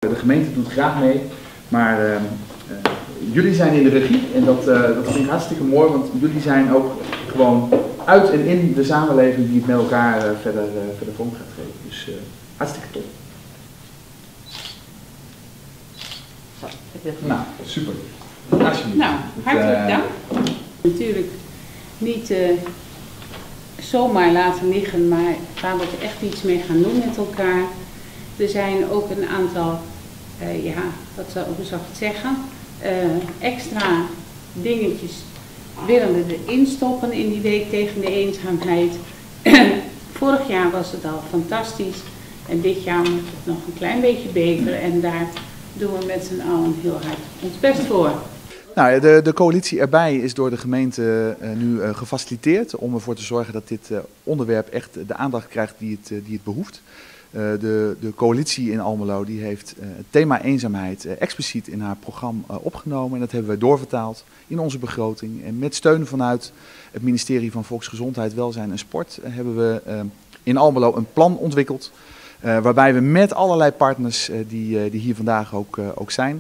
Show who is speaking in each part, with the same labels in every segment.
Speaker 1: De gemeente doet graag mee, maar jullie zijn in de regie en dat vind ik hartstikke mooi, want jullie zijn ook gewoon uit en in de samenleving die het met elkaar verder vorm gaat geven. Dus hartstikke top. Nou, super. Alsjeblieft.
Speaker 2: Nou, hartelijk dank. Natuurlijk niet zomaar laten liggen, maar waar we er echt iets mee gaan doen met elkaar. Er zijn ook een aantal, hoe zou ik het zeggen, extra dingetjes willen we erin stoppen in die week tegen de eenzaamheid. Vorig jaar was het al fantastisch en dit jaar moet het nog een klein beetje beter en daar doen we met z'n allen heel hard ons best voor.
Speaker 1: Nou, de coalitie erbij is door de gemeente nu gefaciliteerd om ervoor te zorgen dat dit onderwerp echt de aandacht krijgt die het behoeft. De coalitie in Almelo die heeft het thema eenzaamheid expliciet in haar programma opgenomen. En dat hebben we doorvertaald in onze begroting. En met steun vanuit het ministerie van Volksgezondheid, Welzijn en Sport hebben we in Almelo een plan ontwikkeld. Waarbij we met allerlei partners die hier vandaag ook zijn,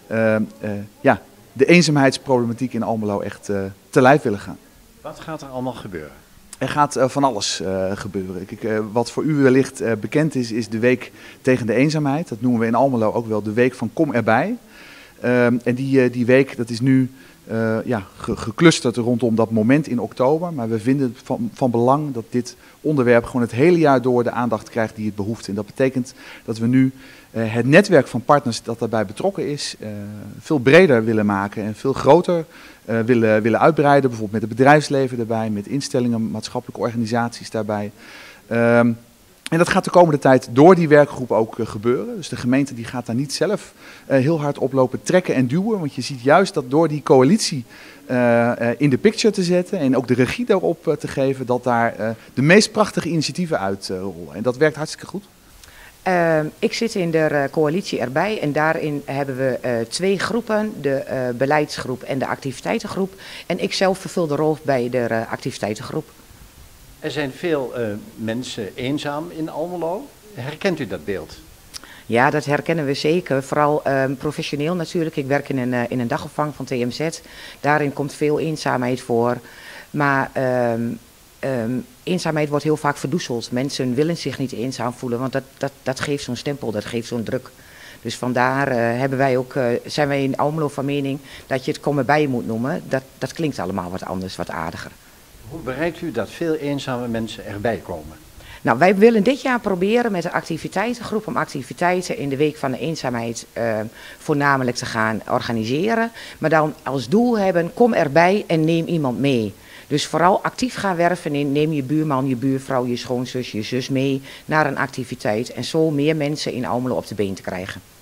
Speaker 1: de eenzaamheidsproblematiek in Almelo echt te lijf willen gaan.
Speaker 3: Wat gaat er allemaal gebeuren?
Speaker 1: Er gaat van alles gebeuren. Wat voor u wellicht bekend is de week tegen de eenzaamheid. Dat noemen we in Almelo ook wel de week van Kom erbij. En die week dat is nu geclusterd rondom dat moment in oktober. Maar we vinden het van belang dat dit onderwerp gewoon het hele jaar door de aandacht krijgt die het behoeft. En dat betekent dat we nu het netwerk van partners dat daarbij betrokken is veel breder willen maken en veel groter willen uitbreiden. Bijvoorbeeld met het bedrijfsleven erbij, met instellingen, maatschappelijke organisaties daarbij. En dat gaat de komende tijd door die werkgroep ook gebeuren. Dus de gemeente die gaat daar niet zelf heel hard op lopen trekken en duwen. Want je ziet juist dat door die coalitie in de picture te zetten en ook de regie daarop te geven, dat daar de meest prachtige initiatieven uitrollen. En dat werkt hartstikke goed.
Speaker 4: Ik zit in de coalitie erbij en daarin hebben we 2 groepen, de beleidsgroep en de activiteitengroep. En ik zelf vervul de rol bij de activiteitengroep.
Speaker 3: Er zijn veel mensen eenzaam in Almelo. Herkent u dat beeld?
Speaker 4: Ja, dat herkennen we zeker. Vooral professioneel natuurlijk. Ik werk in een dagopvang van TMZ. Daarin komt veel eenzaamheid voor. Maar eenzaamheid wordt heel vaak verdoezeld. Mensen willen zich niet eenzaam voelen, want dat geeft zo'n stempel, dat geeft zo'n druk. Dus vandaar zijn wij in Almelo van mening dat je het Kom erbij moet noemen. Dat klinkt allemaal wat anders, wat aardiger.
Speaker 3: Hoe bereikt u dat veel eenzame mensen erbij komen?
Speaker 4: Nou, wij willen dit jaar proberen met de activiteitengroep om activiteiten in de Week van de Eenzaamheid voornamelijk te gaan organiseren. Maar dan als doel hebben, kom erbij en neem iemand mee. Dus vooral actief gaan werven in, neem je buurman, je buurvrouw, je schoonzus, je zus mee naar een activiteit. En zo meer mensen in Almelo op de been te krijgen.